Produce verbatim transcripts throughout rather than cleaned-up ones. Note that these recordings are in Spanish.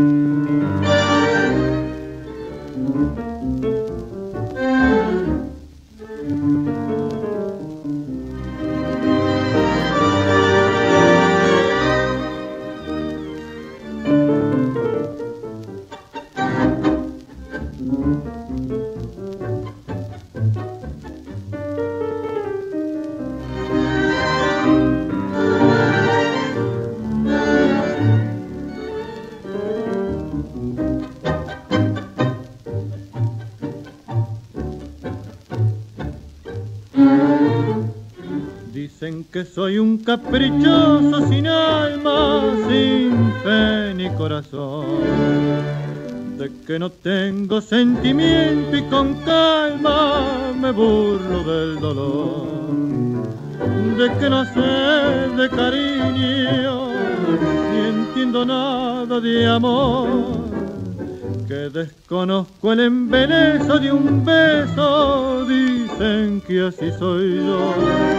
Dicen que soy un caprichoso sin alma, sin fe ni corazón, de que no tengo sentimiento y con calma me burlo del dolor, de que no sé de cariño ni entiendo nada de amor, que desconozco el embeleso de un beso. Dicen que así soy yo,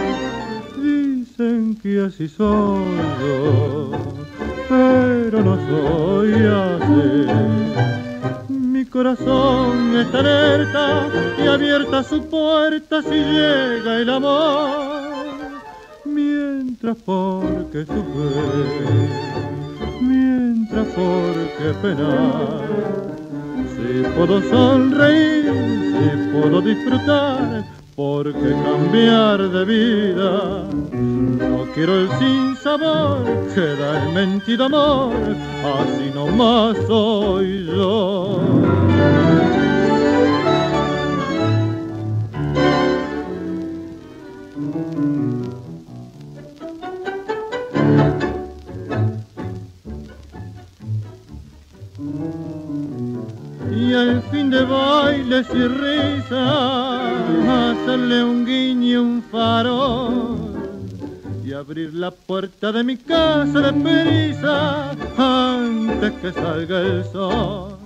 dicen que así soy yo, pero no soy así. Mi corazón está alerta y abierta su puerta si llega el amor, mientras porque sufrir, mientras porque penar. Si puedo sonreír, si puedo disfrutar, porque cambiar de vida. No quiero el sinsabor que da el mentido amor, así nomás soy yo. Y al fin de bailes y risas, hacerle un guiño, un farol y abrir la puerta de mi casa de prisa antes que salga el sol.